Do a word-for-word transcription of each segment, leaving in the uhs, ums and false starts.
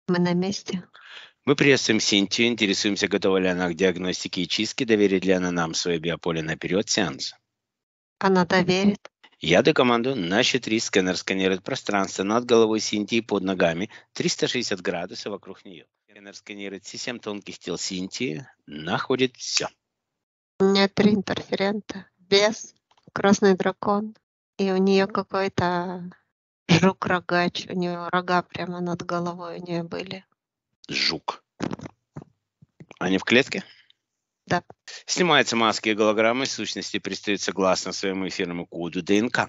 Мы на месте. Мы приветствуем Синтию, интересуемся, готова ли она к диагностике и чистке, доверит ли она нам свое биополе на период сеанса. Она доверит. Я даю команду на счет три, сканер сканирует пространство над головой Синтии под ногами, триста шестьдесят градусов вокруг нее. Сканер сканирует все семь тонких тел Синтии, находит все. У меня три интерферента. Бес, красный дракон, и у нее какой-то жук-рогач. У нее рога прямо над головой у нее были. Жук. Они в клетке? Да. Снимаются маски и голограммы, сущности предстают согласно своему эфирному коду ДНК.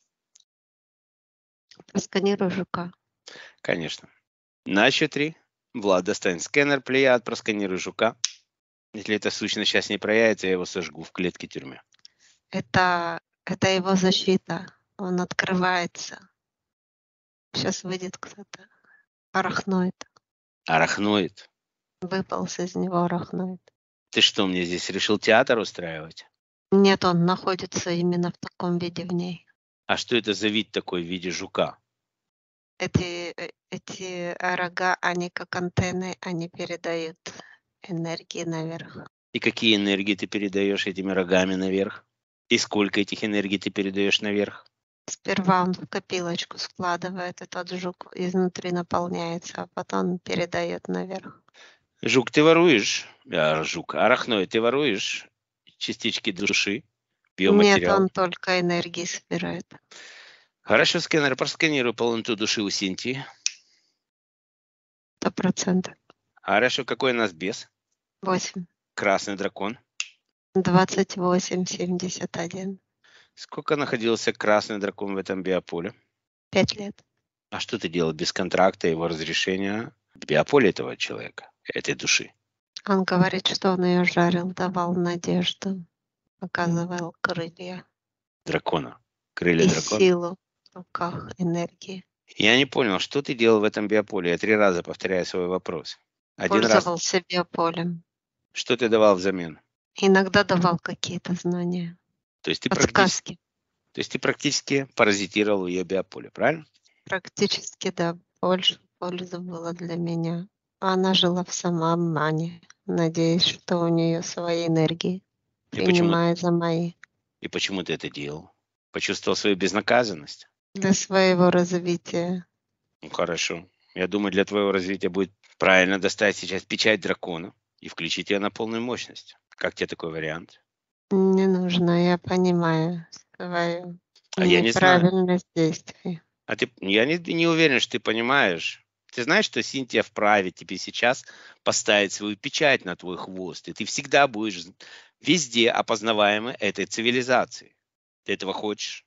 Просканируй жука. Конечно. На счет три. Влад, достань сканер, плеяд, просканируй жука. Если эта сущность сейчас не проявится, я его сожгу в клетке тюрьмы. Это, это его защита. Он открывается. Сейчас выйдет кто-то. Арахноид. Арахноид? Выполз из него арахноид. Ты что, мне здесь решил театр устраивать? Нет, он находится именно в таком виде в ней. А что это за вид такой в виде жука? Эти, эти рога, они как антенны, они передают энергии наверх. И какие энергии ты передаешь этими рогами наверх? И сколько этих энергий ты передаешь наверх? Сперва он в копилочку складывает, этот жук изнутри наполняется, а потом передает наверх. Жук, ты воруешь? А, жук, арахноид, ты воруешь частички души, Нет, биоматериал? он только энергии собирает. Хорошо, сканер, просканируй полноту души у Синтии. Сто процентов. Хорошо, какой у нас бес? Восемь. Красный дракон. Двадцать восемь, семьдесят один. Сколько находился красный дракон в этом биополе? Пять лет. А что ты делал без контракта, его разрешения в биополе этого человека, этой души? Он говорит, что он ее жарил, давал надежду, показывал крылья. Дракона. Крылья И дракона. силу в руках, энергии. Я не понял, что ты делал в этом биополе? Я три раза повторяю свой вопрос. Один раз. Пользовался биополем. Что ты давал взамен? Иногда давал какие-то знания. То есть ты практически, Подсказки. то есть ты практически паразитировал в ее биополе, правильно? Практически, да, больше пользы было для меня. Она жила в самообмане, надеясь, что у нее свои энергии, И почему, принимая за мои. и почему ты это делал? Почувствовал свою безнаказанность? Для своего развития. Ну хорошо. Я думаю, для твоего развития будет правильно достать сейчас печать дракона и включить ее на полную мощность. Как тебе такой вариант? Не нужно, я понимаю свою А я не знаю. неправильность действий. А ты, я не, не уверен, что ты понимаешь. Ты знаешь, что Синтия вправе тебе сейчас поставить свою печать на твой хвост, и ты всегда будешь везде опознаваемый этой цивилизацией. Ты этого хочешь?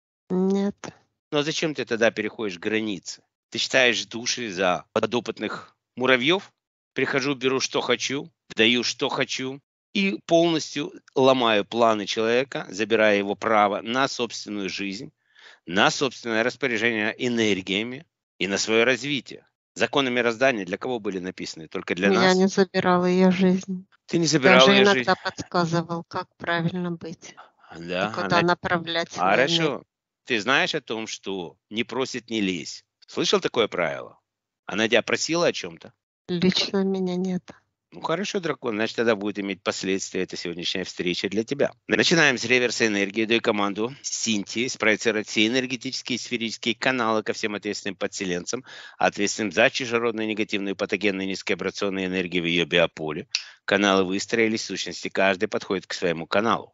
Нет. Но зачем ты тогда переходишь границы? Ты считаешь души за подопытных муравьев? Прихожу, беру, что хочу, даю, что хочу, и полностью ломаю планы человека, забирая его право на собственную жизнь, на собственное распоряжение энергиями и на свое развитие. Законы мироздания для кого были написаны? Только для Я нас? не забирала ее жизнь. Ты не забирал Даже ее иногда жизнь? подсказывал, как правильно быть. Да, И куда она... направлять свои энергии. Хорошо. Ты знаешь о том, что не просит, не лезь. Слышал такое правило? Она тебя просила о чем-то? Лично меня нет. Ну хорошо, дракон, значит, тогда будет иметь последствия эта сегодняшняя встреча для тебя. Начинаем с реверса энергии. Даю команду Синтии спроецировать все энергетические и сферические каналы ко всем ответственным подселенцам, ответственным за чужеродную негативную патогенную низковибрационную энергию в ее биополе. Каналы выстроились, в сущности, каждый подходит к своему каналу.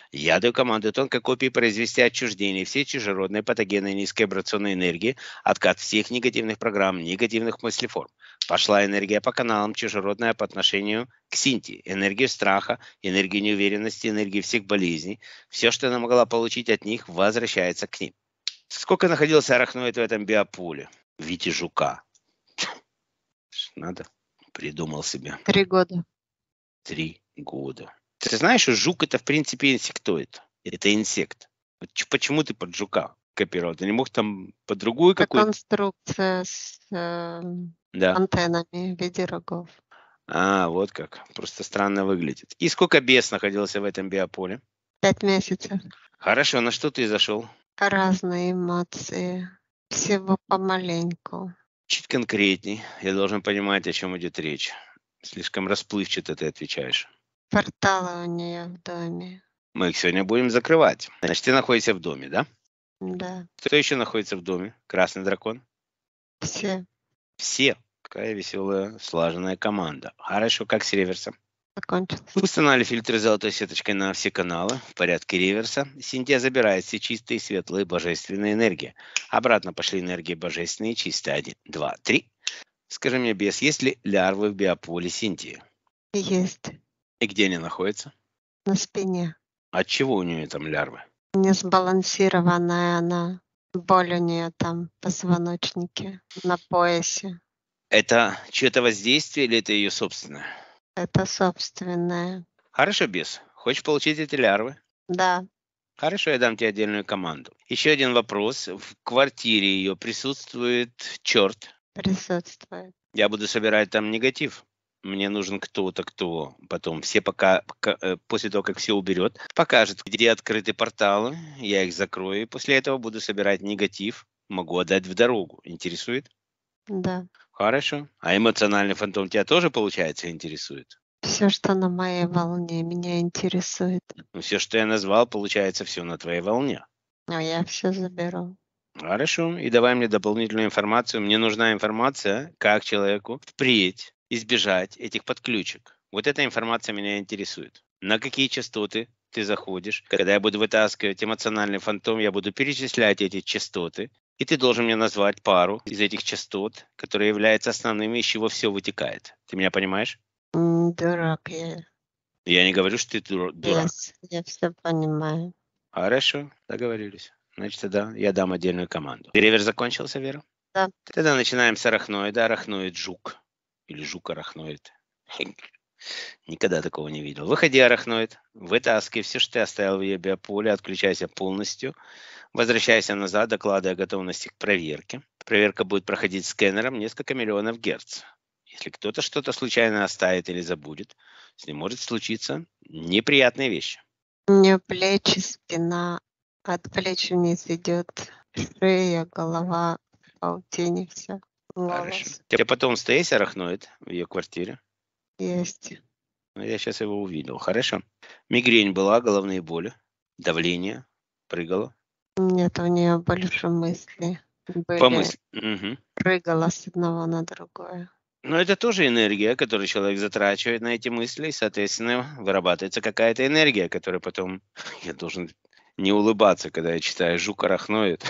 Я даю команду тонкой копии произвести отчуждение всей чужеродной патогенной низковибрационной энергии, откат всех негативных программ, негативных мыслеформ. Пошла энергия по каналам чужеродная по отношению к Синтии. Энергию страха, энергию неуверенности, энергию всех болезней. Все, что она могла получить от них, возвращается к ним. Сколько находился арахноид в этом биополе? В виде жука. Надо. Придумал себе. Три года. Три года. Ты знаешь, что жук это в принципе инсектоид. Это инсект. Вот почему ты под жука копировал? Ты не мог там под другую Это какую-то? конструкция с э, Да. антеннами в виде рогов. А, вот как. Просто странно выглядит. И сколько бес находился в этом биополе? Пять месяцев. Хорошо, на что ты зашел? Разные эмоции. Всего помаленьку. Чуть конкретней. Я должен понимать, о чем идет речь. Слишком расплывчато ты отвечаешь. Порталы у нее в доме. Мы их сегодня будем закрывать. Значит, ты находишься в доме, да? Да, Кто еще находится в доме? Красный дракон? все Все. Какая веселая, слаженная команда. Хорошо, как с реверсом? закончилось. Вы установили фильтры золотой сеточкой на все каналы в порядке реверса. Синтия забирает все чистые, светлые, божественные энергии. Обратно пошли энергии божественные, чистые. Один, два, три. Скажи мне, бес, есть ли лярвы в биополе Синтии? Есть И где они находятся? на спине. От чего у нее там лярвы? Несбалансированная она. Боль у нее там в позвоночнике, на поясе. Это чье-то воздействие или это ее собственное? Это собственное. Хорошо, бес. Хочешь получить эти лярвы? Да, Хорошо, я дам тебе отдельную команду. Еще один вопрос. В квартире ее присутствует черт. присутствует. Я буду собирать там негатив. Мне нужен кто-то, кто потом все пока, пока э, после того, как все уберет, покажет, где открыты порталы. Я их закрою. И после этого буду собирать негатив. Могу отдать в дорогу. Интересует? Да. Хорошо. А эмоциональный фантом тебя тоже, получается, интересует? Все, что на моей волне, меня интересует. Ну, все, что я назвал, получается, все на твоей волне. Но я все заберу. Хорошо. И давай мне дополнительную информацию. Мне нужна информация, как человеку впредь избежать этих подключек. Вот эта информация меня интересует. На какие частоты ты заходишь? Когда я буду вытаскивать эмоциональный фантом, я буду перечислять эти частоты. И ты должен мне назвать пару из этих частот, которые являются основными, из чего все вытекает. Ты меня понимаешь? М, Дурак я. Я не говорю, что ты дура- дурак. Yes, я все понимаю. Хорошо, договорились. Значит, тогда я дам отдельную команду. Перевер закончился, Вера? Да. Тогда начинаем с арахноида. Арахноид жук. Или жук-арахноид. Никогда такого не видел. Выходи, арахноид. Вытаскивай все, что ты оставил в ее биополе. Отключайся полностью. Возвращайся назад, докладывая о готовности к проверке. Проверка будет проходить сканером несколько миллионов герц. Если кто-то что-то случайно оставит или забудет, с ним может случиться неприятные вещи. У нее плечи, спина. От плеч вниз идет шея, голова, в паутине все. Хорошо. Волос У тебя потомство есть арахноид в ее квартире? есть. Ну, я сейчас его увидел. Хорошо. Мигрень была, головные боли, давление, прыгало. Нет, у нее больше мысли. По Были, мысли. Мгм. прыгала с одного на другое. Но это тоже энергия, которую человек затрачивает на эти мысли, и, соответственно, вырабатывается какая-то энергия, которая потом... Я должен не улыбаться, когда я читаю «Жук арахноид».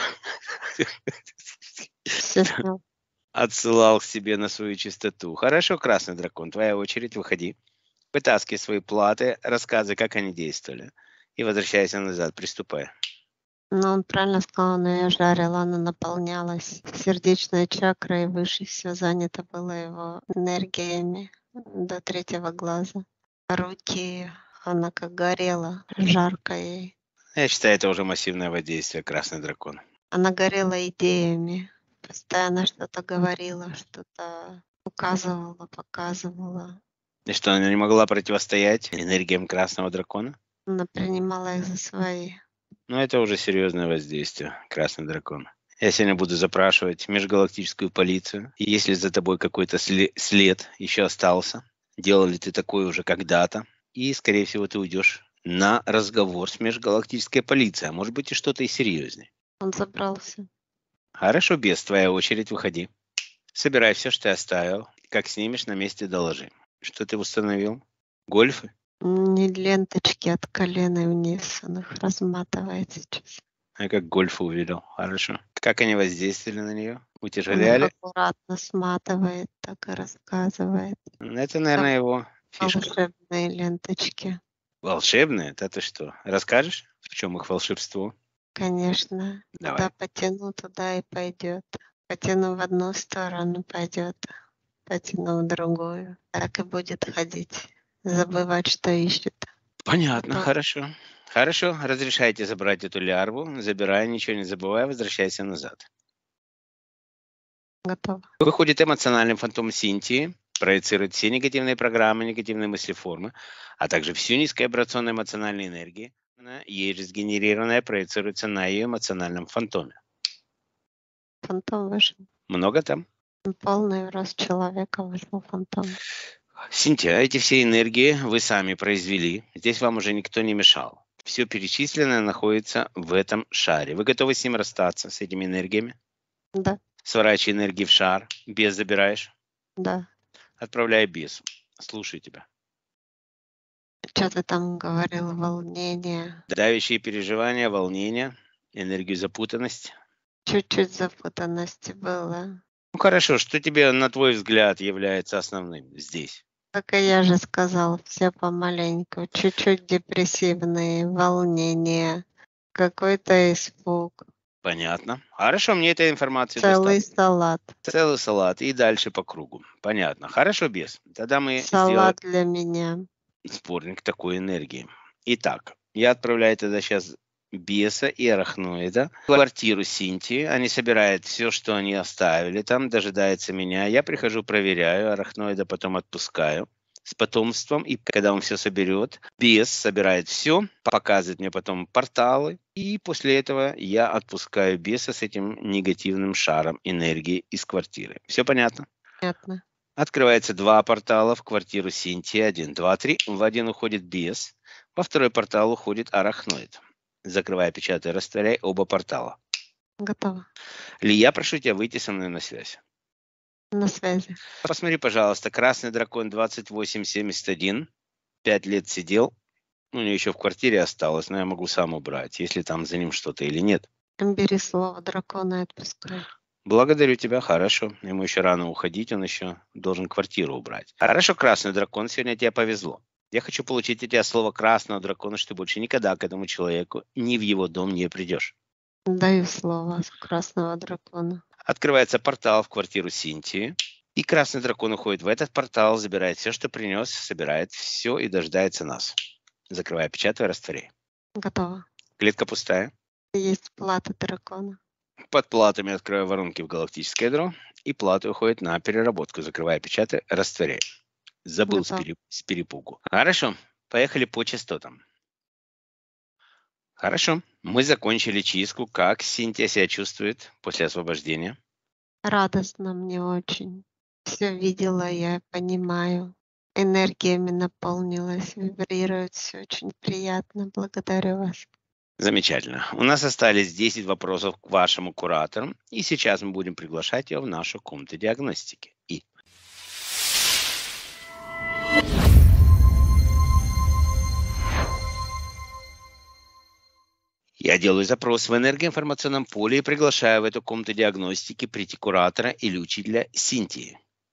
Все снял. Отсылал к себе на свою чистоту. Хорошо, красный дракон, твоя очередь, выходи. Вытаскивай свои платы, рассказывай, как они действовали. И возвращайся назад, приступай. Ну, он правильно сказал, она ее жарила, она наполнялась. Сердечная чакра и выше все занято было его энергиями до третьего глаза. Руки, она как горела, жарко ей. Я считаю, это уже массивное воздействие, красный дракон. Она горела идеями, постоянно что-то говорила, что-то указывала, показывала. И что, она не могла противостоять энергиям красного дракона? Она принимала их за свои. Ну, это уже серьезное воздействие, красный дракон. Я сегодня буду запрашивать межгалактическую полицию. И если за тобой какой-то сле- след еще остался, делал ли ты такое уже когда-то, и, скорее всего, ты уйдешь на разговор с межгалактической полицией. А может быть, и что-то и серьезнее. Он забрался. Хорошо, бес, твоя очередь, выходи. Собирай все, что ты оставил. Как снимешь, на месте доложи. Что ты установил? Гольфы? Не ленточки от колена вниз, он их разматывает сейчас. Я как гольфы увидел. Хорошо. Как они воздействовали на нее? Он их Утяжеляли? аккуратно сматывает, так и рассказывает. Это, наверное, его фишка. Волшебные ленточки. Волшебные? Да ты что? Расскажешь, в чем их волшебство? Конечно. Давай. Куда потяну, туда и пойдет. Потяну в одну сторону, пойдет. Потяну в другую. Так и будет ходить. Забывать, что ищет. Понятно, Потом хорошо. Хорошо, разрешайте забрать эту лярву. Забирай, ничего не забывай, возвращайся назад. готово. Выходит эмоциональный фантом Синтии, проецирует все негативные программы, негативные мыслеформы, а также всю низкоабрационную эмоциональную энергию. Она, ей же сгенерированная, проецируется на ее эмоциональном фантоме. Фантом вышел. Много там? Полный рост человека вышел фантом. Синтия, эти все энергии вы сами произвели. Здесь вам уже никто не мешал. Все перечисленное находится в этом шаре. Вы готовы с ним расстаться, с этими энергиями? Да, Сворачивай энергии в шар. Без забираешь. да. Отправляй без. Слушаю тебя. Что ты там говорил? Волнение. Давящие переживания, волнения, энергию запутанности. Чуть-чуть запутанности было. Ну хорошо, что тебе, на твой взгляд, является основным здесь? Так и я же сказал, все помаленьку. Чуть-чуть депрессивные, волнения, какой-то испуг, Понятно. Хорошо, мне этой информации целый достаточно. салат. Целый салат и дальше по кругу. Понятно. Хорошо, без. Тогда мы Салат для меня. сборник такой энергии. Итак, я отправляю тогда сейчас беса и арахноида в квартиру Синтии. Они собирают все, что они оставили там, дожидается меня. Я прихожу, проверяю, арахноида потом отпускаю с потомством. И когда он все соберет, бес собирает все, показывает мне потом порталы. И после этого я отпускаю беса с этим негативным шаром энергии из квартиры. Все понятно? Понятно. Открывается два портала в квартиру Синтии. Один, два, три. В один уходит бес, во второй портал уходит арахноид. Закрывай, печатай, растворяй оба портала. Готово. Ли, я прошу тебя выйти со мной на связь. На связи. Посмотри, пожалуйста, красный дракон двадцать восемь семьдесят один. Пять лет сидел. У него еще в квартире осталось, но я могу сам убрать, если там за ним что-то или нет. Бери слово дракона и отпускай. Благодарю тебя, хорошо. Ему еще рано уходить, он еще должен квартиру убрать. Хорошо, красный дракон, сегодня тебе повезло. Я хочу получить от тебя слово красного дракона, что ты больше никогда к этому человеку ни в его дом не придешь. Даю слово красного дракона. Открывается портал в квартиру Синтии, и красный дракон уходит в этот портал, забирает все, что принес, собирает все и дожидается нас. Закрывай, печатай, растворяй. Готово. Клетка пустая. Есть плата дракона. Под платами открываю воронки в галактическое ядро, и платы уходят на переработку. Закрывай, печатай, растворяй. Забыл с, пере... с перепугу. Хорошо, поехали по частотам. Хорошо, мы закончили чистку. Как Синтия себя чувствует после освобождения? Радостно мне очень. Все видела, я понимаю. Энергиями наполнилась, вибрирует, все очень приятно. Благодарю вас. Замечательно. У нас остались десять вопросов к вашему куратору, и сейчас мы будем приглашать его в нашу комнату диагностики. И я делаю запрос в энергоинформационном поле и приглашаю в эту комнату диагностики прийти куратора или учителя Синтии.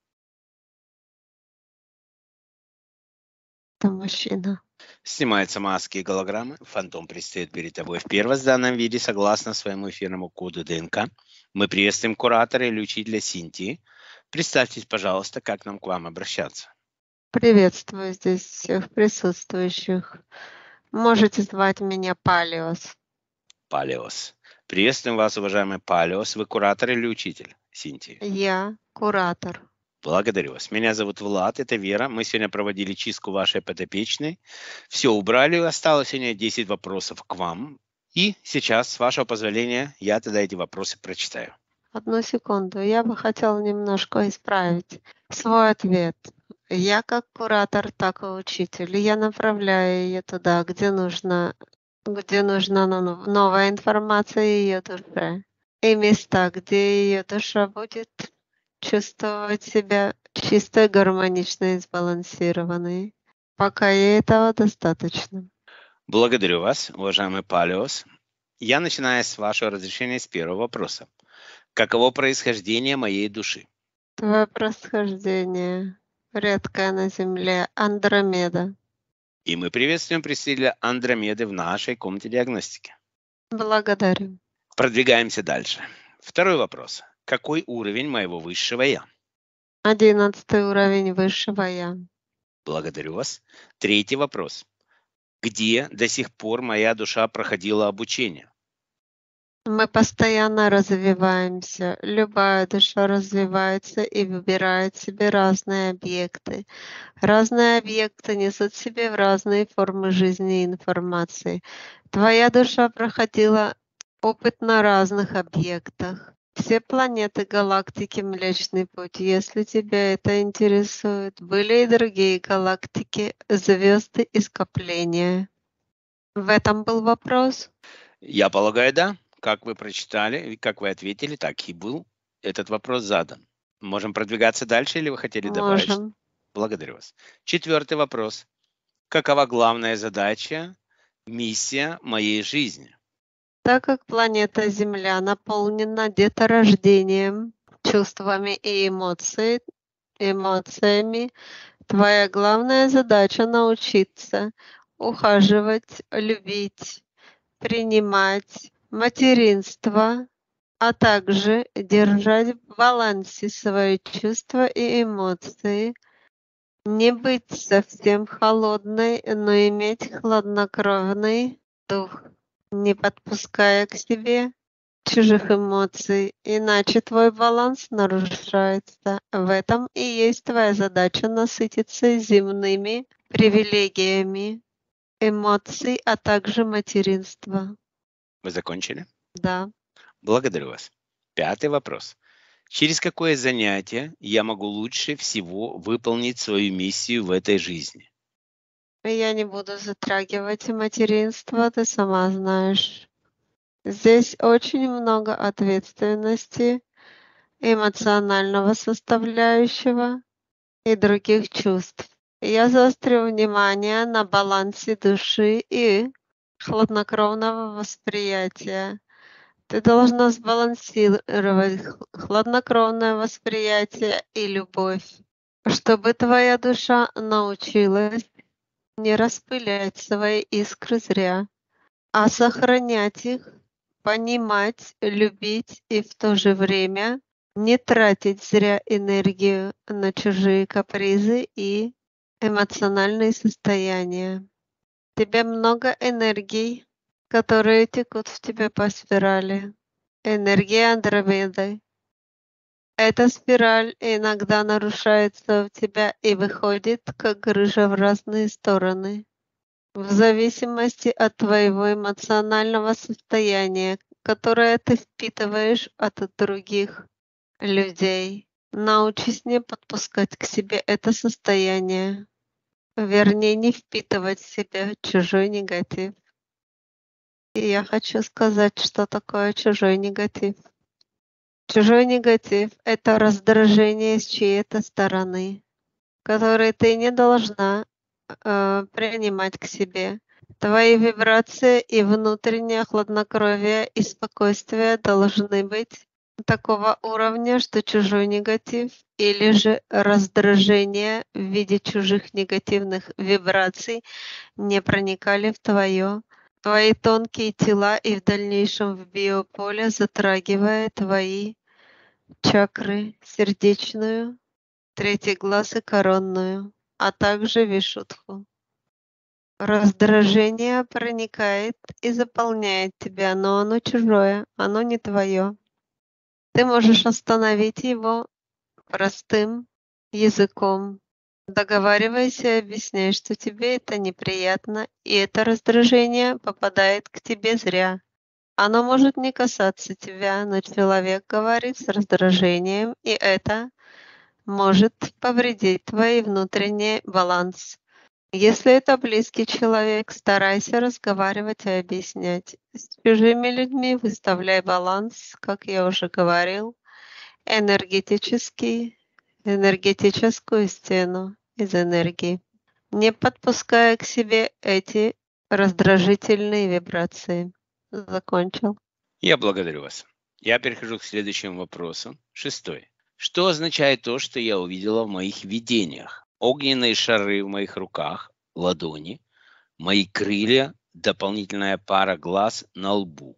Это мужчина. Снимаются маски и голограммы. Фантом предстоит перед тобой в первозданном виде согласно своему эфирному коду ДНК. Мы приветствуем куратора или учителя Синтии. Представьтесь, пожалуйста, как нам к вам обращаться. Приветствую здесь всех присутствующих. Можете звать меня Палиос. Палиос. Приветствуем вас, уважаемый Палиос. Вы куратор или учитель Синтии? Я куратор. Благодарю вас. Меня зовут Влад, это Вера. Мы сегодня проводили чистку вашей подопечной. Все убрали, осталось сегодня десять вопросов к вам. И сейчас, с вашего позволения, я тогда эти вопросы прочитаю. Одну секунду. Я бы хотела немножко исправить свой ответ. Я как куратор, так и учитель. Я направляю ее туда, где нужно, где нужна новая информация ее душе. И места, где ее душа будет чувствовать себя чистой, гармоничной и сбалансированной. Пока ей этого достаточно. Благодарю вас, уважаемый Палиос. Я начинаю с вашего разрешения с первого вопроса. Каково происхождение моей души? Твое происхождение редкое на Земле, Андромеда. И мы приветствуем представителя Андромеды в нашей комнате диагностики. Благодарю. Продвигаемся дальше. Второй вопрос. Какой уровень моего высшего Я? Одиннадцатый уровень высшего Я. Благодарю вас. Третий вопрос. Где до сих пор моя душа проходила обучение? Мы постоянно развиваемся. Любая душа развивается и выбирает себе разные объекты. Разные объекты несут в себе в разные формы жизни и информации. Твоя душа проходила опыт на разных объектах. Все планеты галактики Млечный Путь, если тебя это интересует. Были и другие галактики, звезды и скопления. В этом был вопрос? Я полагаю, да. Как вы прочитали, и как вы ответили, так и был. Этот вопрос задан. Можем продвигаться дальше или вы хотели добавить? что- Можем. Благодарю вас. Четвертый вопрос. Какова главная задача, миссия моей жизни? Так как планета Земля наполнена деторождением, чувствами и эмоций- эмоциями, твоя главная задача научиться ухаживать, любить, принимать материнство, а также держать в балансе свои чувства и эмоции, не быть совсем холодной, но иметь хладнокровный дух, не подпуская к себе чужих эмоций, иначе твой баланс нарушается. В этом и есть твоя задача насытиться земными привилегиями, эмоций, а также материнства. Вы закончили? Да. Благодарю вас. Пятый вопрос. Через какое занятие я могу лучше всего выполнить свою миссию в этой жизни? Я не буду затрагивать материнство, ты сама знаешь. Здесь очень много ответственности, эмоционального составляющего и других чувств. Я заострю внимание на балансе души и хладнокровного восприятия. Ты должна сбалансировать х- хладнокровное восприятие и любовь, чтобы твоя душа научилась не распылять свои искры зря, а сохранять их, понимать, любить и в то же время не тратить зря энергию на чужие капризы и эмоциональные состояния. В тебе много энергий, которые текут в тебе по спирали. Энергия Андромеды. Эта спираль иногда нарушается у тебя и выходит, как грыжа в разные стороны, в зависимости от твоего эмоционального состояния, которое ты впитываешь от других людей. Научись не подпускать к себе это состояние. Вернее, не впитывать в себя чужой негатив. И я хочу сказать, что такое чужой негатив. Чужой негатив — это раздражение с чьей-то стороны, которое ты не должна э, принимать к себе. Твои вибрации и внутреннее хладнокровие и спокойствие должны быть такого уровня, что чужой негатив или же раздражение в виде чужих негативных вибраций не проникали в твое, твои тонкие тела и в дальнейшем в биополе, затрагивая твои чакры, сердечную, третий глаз и коронную, а также вишудху. Раздражение проникает и заполняет тебя, но оно чужое, оно не твое. Ты можешь остановить его простым языком. Договаривайся и объясняй, что тебе это неприятно, и это раздражение попадает к тебе зря. Оно может не касаться тебя, но человек говорит с раздражением, и это может повредить твой внутренний баланс. Если это близкий человек, старайся разговаривать и объяснять. С чужими людьми выставляй баланс, как я уже говорил, энергетический, энергетическую стену из энергии, не подпуская к себе эти раздражительные вибрации. Закончил. Я благодарю вас. Я перехожу к следующему вопросу. Шестой. Что означает то, что я увидела в моих видениях? Огненные шары в моих руках, ладони, мои крылья, дополнительная пара глаз на лбу.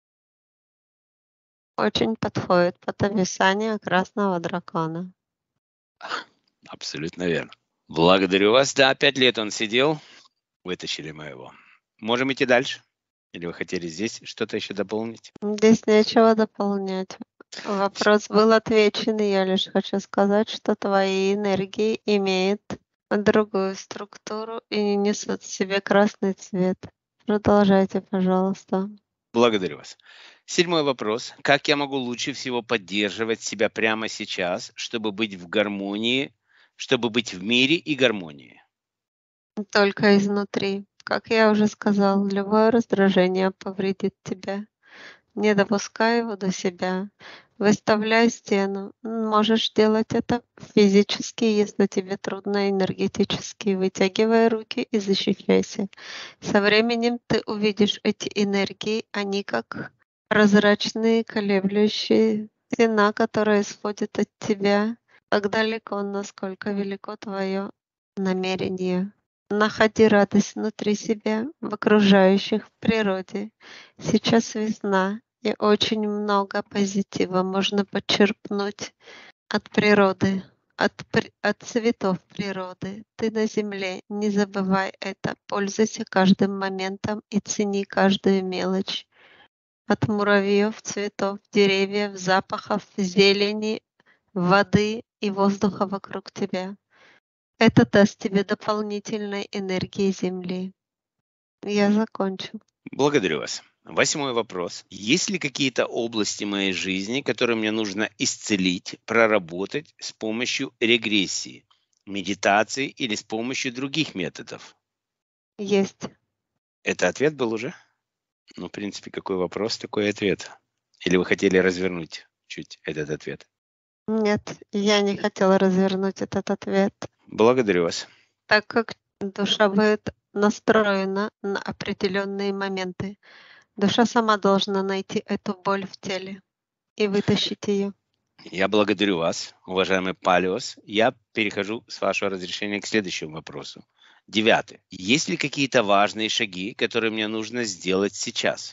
Очень подходит под описание красного дракона. Абсолютно верно. Благодарю вас. Да, пять лет он сидел. Вытащили мы его. Можем идти дальше? Или вы хотели здесь что-то еще дополнить? Здесь нечего дополнять. Вопрос был отвечен, и я лишь хочу сказать, что твои энергии имеют другую структуру и не несут в себе красный цвет. Продолжайте, пожалуйста. Благодарю вас. Седьмой вопрос. Как я могу лучше всего поддерживать себя прямо сейчас, чтобы быть в гармонии, чтобы быть в мире и гармонии? Только изнутри. Как я уже сказал, любое раздражение повредит тебя. Не допускай его до себя. Выставляй стену. М, Можешь делать это физически, если тебе трудно энергетически. Вытягивай руки и защищайся. Со временем ты увидишь эти энергии. Они как прозрачные, колеблющие стена, которая исходит от тебя. Так далеко, насколько велико твое намерение. Находи радость внутри себя, в окружающих, в природе. Сейчас весна, и очень много позитива можно почерпнуть от природы, от, при- от цветов природы. Ты на земле, не забывай это. Пользуйся каждым моментом и цени каждую мелочь. От муравьев, цветов, деревьев, запахов, зелени, воды и воздуха вокруг тебя. Это даст тебе дополнительной энергии Земли. Я закончу. Благодарю вас. Восьмой вопрос. Есть ли какие-то области моей жизни, которые мне нужно исцелить, проработать с помощью регрессии, медитации или с помощью других методов? Есть. Это ответ был уже? Ну, в принципе, какой вопрос, такой и ответ. Или вы хотели развернуть чуть этот ответ? Нет, я не хотела развернуть этот ответ, Благодарю вас. так как душа будет настроена на определенные моменты. Душа сама должна найти эту боль в теле и вытащить ее. Я благодарю вас, уважаемый Палиос. Я перехожу, с вашего разрешения, к следующему вопросу. Девятый. Есть ли какие-то важные шаги, которые мне нужно сделать сейчас?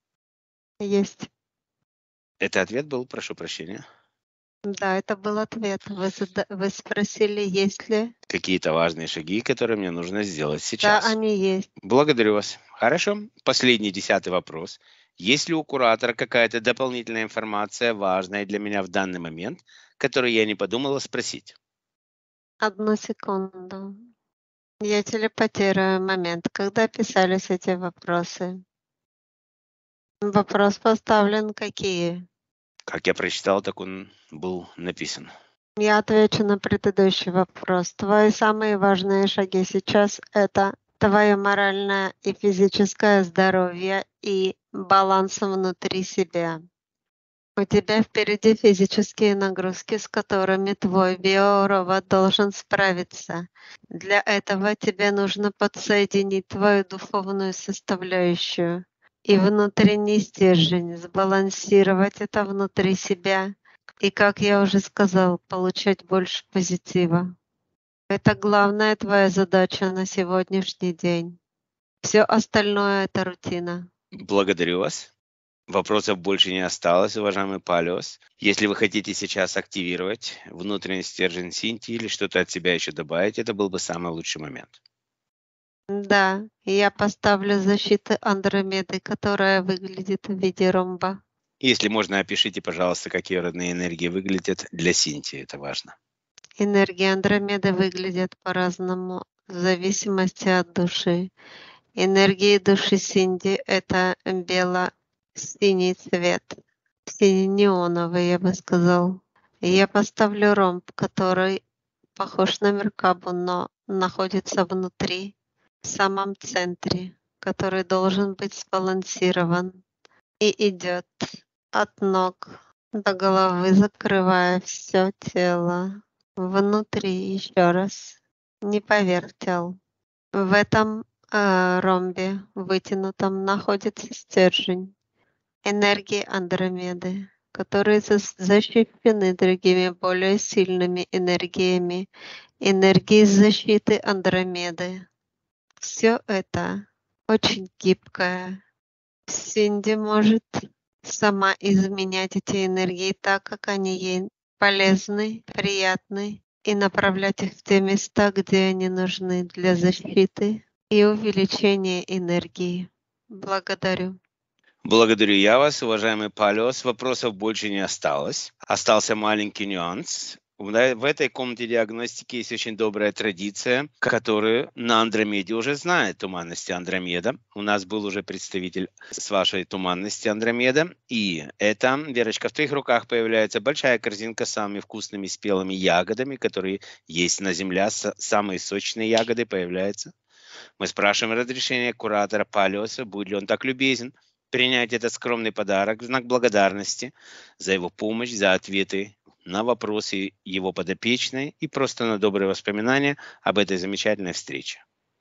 Есть. Это ответ был, прошу прощения. Да, это был ответ. Вы, зада- вы спросили, есть ли? Какие-то важные шаги, которые мне нужно сделать Да, сейчас. они есть. Благодарю вас. Хорошо. Последний, десятый вопрос. Есть ли у куратора какая-то дополнительная информация, важная для меня в данный момент, которую я не подумала спросить? Одну секунду. Я телепатирую момент, когда писались эти вопросы. Вопрос поставлен какие? Как я прочитал, так он был написан. Я отвечу на предыдущий вопрос. Твои самые важные шаги сейчас — это твое моральное и физическое здоровье и баланс внутри себя. У тебя впереди физические нагрузки, с которыми твой биоробот должен справиться. Для этого тебе нужно подсоединить твою духовную составляющую и внутренний стержень, сбалансировать это внутри себя. И, как я уже сказал, получать больше позитива. Это главная твоя задача на сегодняшний день. Все остальное — это рутина. Благодарю вас. Вопросов больше не осталось, уважаемый Палиос. Если вы хотите сейчас активировать внутренний стержень Синти или что-то от себя еще добавить, это был бы самый лучший момент. Да, я поставлю защиту Андромеды, которая выглядит в виде ромба. Если можно, опишите, пожалуйста, как ее родные энергии выглядят для Синти. Это важно. Энергии Андромеды выглядят по-разному в зависимости от души. Энергии души Синди — это бело-синий цвет, синий-неоновый, я бы сказал. И я поставлю ромб, который похож на Меркабу, но находится внутри, в самом центре, который должен быть сбалансирован и идет от ног до головы, закрывая все тело. Внутри, еще раз, не поверх тел. В этом э, ромбе вытянутом находится стержень энергии Андромеды, которые зас- защищены другими более сильными энергиями, энергией защиты Андромеды. Все это очень гибкое. Синди может сама изменять эти энергии так, как они ей полезны, приятны, и направлять их в те места, где они нужны для защиты и увеличения энергии. Благодарю. Благодарю я вас, уважаемый Палиос. Вопросов больше не осталось. Остался маленький нюанс. В в этой комнате диагностики есть очень добрая традиция, которую на Андромеде уже знает туманности Андромеда. У нас был уже представитель с вашей туманности Андромеда. И это, Верочка, в твоих руках появляется большая корзинка с самыми вкусными спелыми ягодами, которые есть на Земле. С- Самые сочные ягоды появляются. Мы спрашиваем разрешение куратора Палиоса, будет ли он так любезен принять этот скромный подарок в знак благодарности за его помощь, за ответы на вопросы его подопечной и просто на добрые воспоминания об этой замечательной встрече.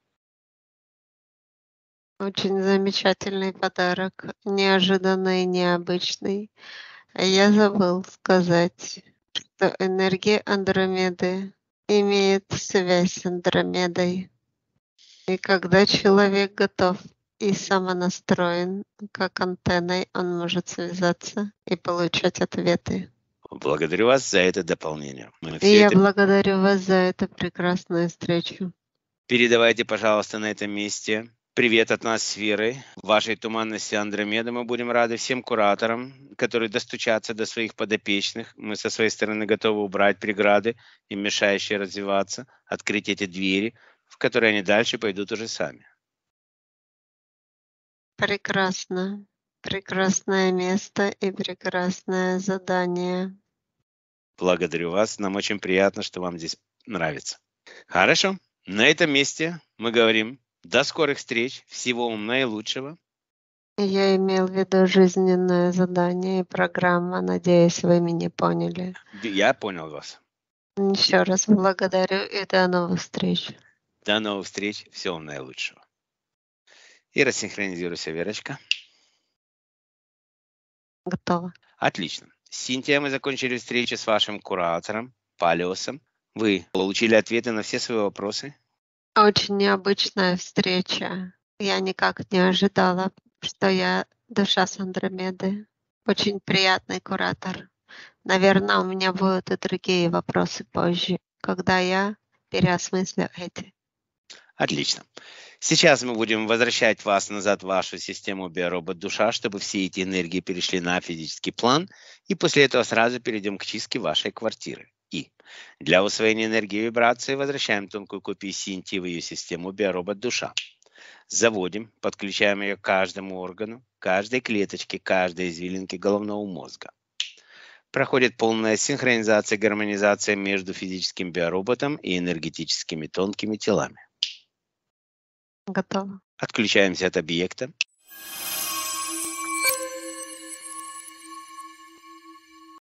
Очень замечательный подарок, неожиданный и необычный. А Я забыл сказать, что энергия Андромеды имеет связь с Андромедой. И когда человек готов и самонастроен, как антенной, он может связаться и получать ответы. Благодарю вас за это дополнение. Мы И все я это благодарю вас за эту прекрасную встречу. передавайте, пожалуйста, на этом месте. Привет от нас с Верой. В вашей туманности Андромеда мы будем рады всем кураторам, которые достучатся до своих подопечных. Мы со своей стороны готовы убрать преграды, им мешающие развиваться, открыть эти двери, в которые они дальше пойдут уже сами. Прекрасно. Прекрасное место и прекрасное задание. Благодарю вас. Нам очень приятно, что вам здесь нравится. Хорошо. На этом месте мы говорим до скорых встреч. Всего вам наилучшего. Я имел в виду жизненное задание и программа. Надеюсь, вы меня поняли. Я понял вас. Еще раз благодарю и до новых встреч. До новых встреч. Всего вам наилучшего. И рассинхронизируйся, Верочка. Готово. Отлично. Синтия, мы закончили встречу с вашим куратором Палиосом. Вы получили ответы на все свои вопросы? Очень необычная встреча. Я никак не ожидала, что я душа с Андромеды. Очень приятный куратор. Наверное, у меня будут и другие вопросы позже, когда я переосмыслю эти. Отлично. Сейчас мы будем возвращать вас назад в вашу систему биоробот-душа, чтобы все эти энергии перешли на физический план, и после этого сразу перейдем к чистке вашей квартиры. И для усвоения энергии и вибрации возвращаем тонкую копию Синтии в ее систему биоробот-душа. Заводим, подключаем ее к каждому органу, каждой клеточке, каждой извилинке головного мозга. Проходит полная синхронизация, гармонизация между физическим биороботом и энергетическими тонкими телами. Готово. Отключаемся от объекта.